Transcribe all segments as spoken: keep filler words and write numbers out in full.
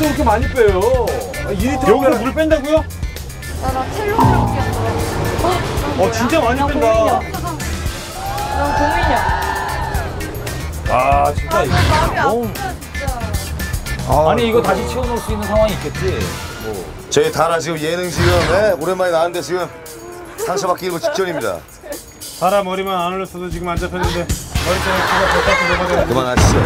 어디서 그렇게 많이 빼요? 이 리터 여기서 물 뺀다고요? 나 텔로그램 끼었어. 어, 진짜 많이 뺀다. 난 고민이야. 아, 진짜 이거 너무. 아, 아니 이거 다시 채워놓을 수 있는 상황이 있겠지? 뭐. 저희 다나 지금 예능 지금 네? 오랜만에 나왔는데 지금 상처받기 일보 직전입니다. 사람 머리만 안 올렸어도 지금 안 잡혔는데 머리 때문에 키가 백까지 넘어가야 돼. 그만하시죠.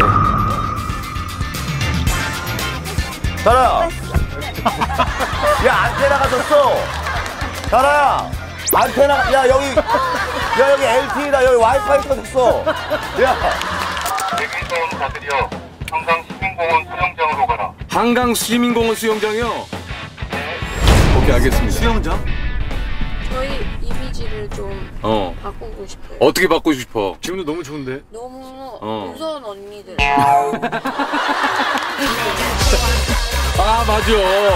다나! 야, 안테나가 졌어! 다나야! 안테나, 야, 여기, 야, 여기 엘티이다. 여기 와이파이 터졌어. 야! 여기서 온 자들이여, 한강 시민공원 수영장으로 가라. 한강 시민공원 수영장이요? 오케이, 알겠습니다. 수영장? 저희 이미지를 좀 어. 바꾸고 싶어요. 어떻게 바꾸고 싶어? 지금도 너무 좋은데? 너무 어. 무서운 언니들. 아, 맞아.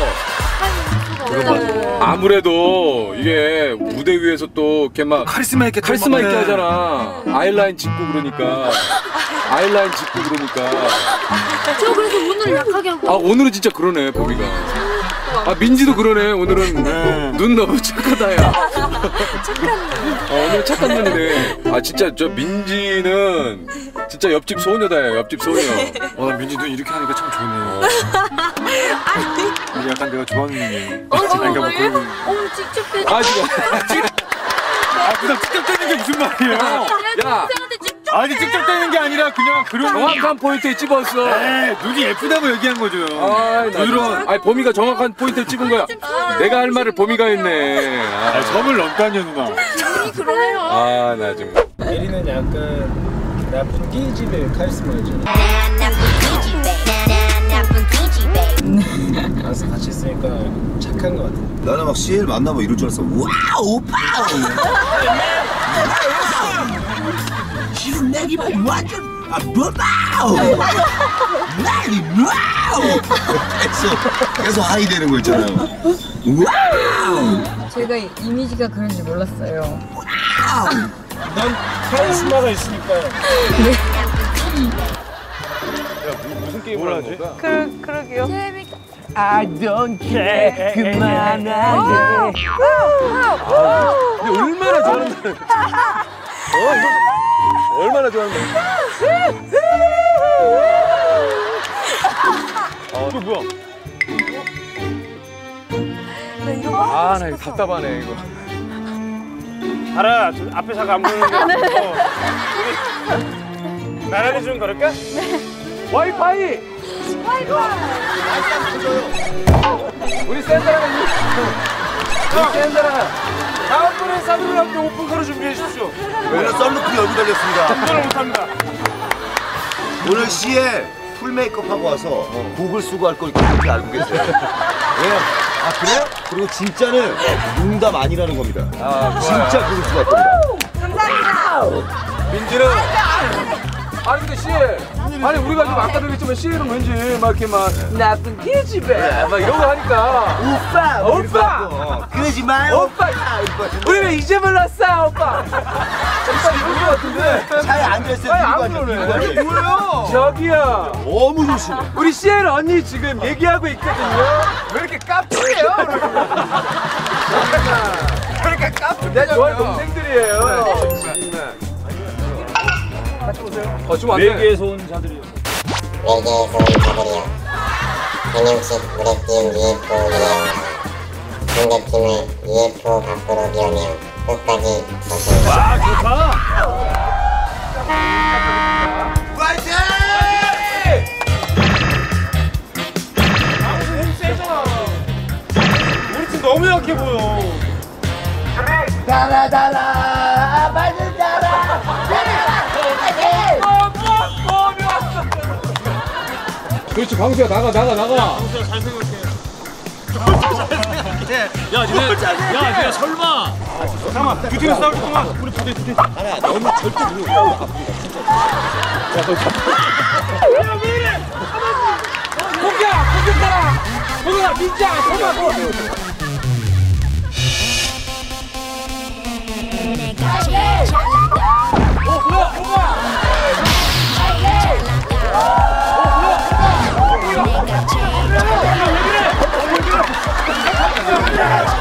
네. 아무래도 이게 무대 위에서 또 이렇게 막 카리스마 있게 카리스마 있게 하잖아. 아이라인 짚고 그러니까. 아이라인 짚고 그러니까. 저 그래서 오늘 약하게 하고. 아, 오늘은 진짜 그러네, 보미가. 아, 민지도 그러네. 오늘은 네. 눈 너무 착하다, 야. 착한 눈. 어, 오늘 착한 눈이네. 아, 진짜 저 민지는 진짜 옆집 소녀다, 야. 옆집 소녀. 어, 민지 눈 이렇게 하니까 참 좋네. 이게 약간 내가 좋아하는 눈이에요. 어, 정말요? 그러니까 뭐 그런... 어, 직접 대. 아, 지금. 아, 그냥 직접 되는 게 무슨 말이에요? 야. 아니, 직접 되는 게 아니라 그냥 그런 정확한 포인트에 찝었어. 에이, 눈이 예쁘다고 얘기한 거죠. 아, 이런. 아니, 보미가 정확한 포인트에 찝은 거야. 내가 할 말을 보미가 했네. 아, 아 점을 넘다니요, 누나. 눈이 그러네요. 아, 나 정말. 예리는 약간 나쁜 끼집의 카리스마죠. 그래서 같이 있으니까 착한 것 같아. 나는 막 씨엘 만나면 이럴 줄 알았어. 와우, 오빠! 지금 내기만 완전 아 와우 나기 와우 계속 계속 하이 되는 거 있잖아요. 와우 제가 이미지가 그런지 몰랐어요. 와우 넌 카리스마가 있으니까. 네. 야, 무슨 게임을 하는 건가? 그 그러게요. 재밌. I don't care. 그만하게. 아, 근데 얼마나 좋아하는데? 어, 이거 얼마나 좋아하는데? 어, 이거 뭐야? 나 이런 거. 아, 나 이거 답답하네, 이거. 알아, 저 앞에 차가 안 보이는데. 어. 우리 나란히 좀 걸을까? 와이파이! 우리 샌드라가 우리 샌드라가 다음번에 사드를 오픈카로 준비해 주십시오. 오늘 썰루프 열고 달렸습니다. 운전을 못합니다. 오늘 씨에 풀 메이크업 하고 와서 곡을 쓰고 할 걸 그렇게 알고 계세요. 왜요? 아 그래요? 그리고 진짜는 농담 아니라는 겁니다. 아, 진짜 곡을 쓰고 할 겁니다. 감사합니다. 민지는 아니 근데 씨엘 아니 우리가 지금 아까도 얘기했지만 씨엘은 왠지 막 이렇게 막 나쁜 기집애 막 이런 거 하니까 오빠! 오빠! 그러지 마요! 오빠! 우리 왜 이제 몰랐어 오빠! 오빠 이런 거 같은데 차에 앉아있어요. 아니 안 그러네. 뭐예요? 저기요 너무 조심해. 우리 씨엘 언니 지금 얘기하고 있거든요. 왜 이렇게 깝치세요? 그러니까 깝치세요. 내 좋아하는 동생들이에요. 같이 오세요. 어, 좀 왔네. 외계에서 온 자들이요. 외계에서 온 자들이여, 한영씩 물에 띄운 유에프오들이여, 상대팀을 유에프오 밖으로 밀어내어 끝까지 저승. 와, 좋다! 파이팅! 힘 세잖아. 우리 팀 너무 약해 보여. 달아 달아 빨리 달아 그렇지 강수야 나가 나가 나가. 강수야 잘 생각해. 야, 니네, 야, 니네 설마. 잠깐만, 두 팀 싸울 동안 우리 부대 두 팀. 아니야 너는 절대 누구 야 야너 잡아. 야 왜 이래? 공격 공격하라. 공격 민지야 잡아. 어 뭐야 뭐야. 어 뭐야. 아,